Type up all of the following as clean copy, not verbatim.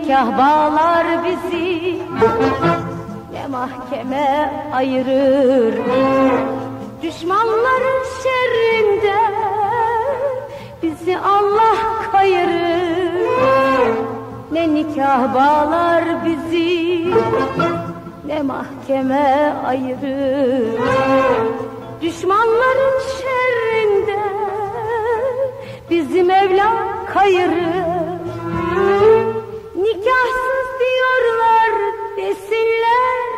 nikah bağlar bizi, ne mahkeme ayırır. Düşmanların şerrinden bizi Allah kayırır. Ne nikah bağlar bizi, ne mahkeme ayırır. Düşmanların şerrinden bizi Mevla kayırır. Nikahsız diyorlar desinler,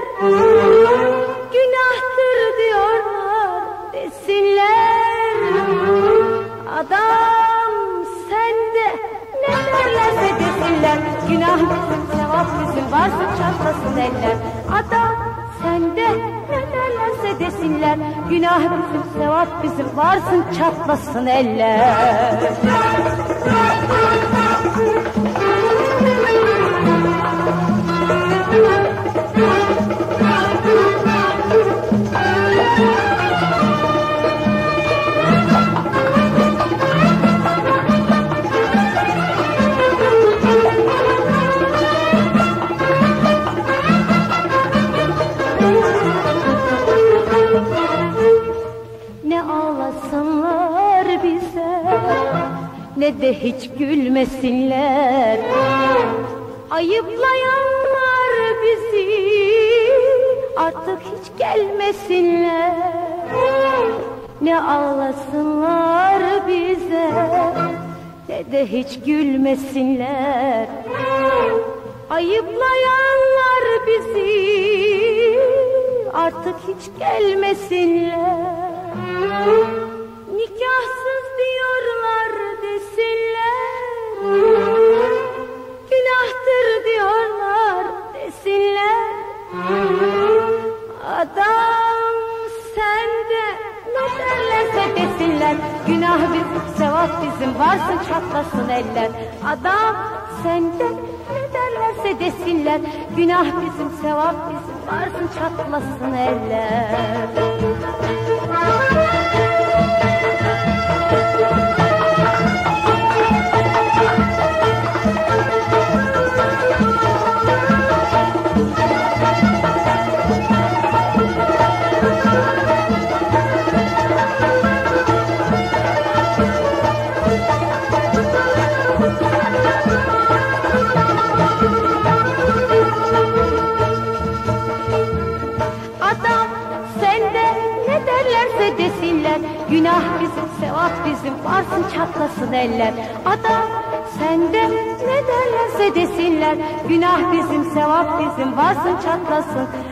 günahtır diyorlar desinler. Adam sende ne derlerse desinler, günah bizim sevap bizim, varsa çatlasın eller. Adam sende ne derlerse desinler, günah bizim sevap bizim, varsın çatlasın eller. Ne ağlasınlar bize, ne de hiç gülmesinler. Ayıplayanlar bizi, artık hiç gelmesinler. Ne ağlasınlar bize, ne de hiç gülmesinler. Ayıplayanlar bizi, artık hiç gelmesinler. Nikahsız diyorlar desinler, günahtır diyorlar desinler. Adam sende ne derlerse desinler, günah bizim sevap bizim, varsın çatlasın eller. Adam sende ne derlerse desinler, günah bizim sevap bizim, varsın çatlasın eller. Desinler, günah bizim sevap bizim, varsın çatlasın eller. Adam sende ne derlerse desinler, günah bizim sevap bizim, varsın çatlasın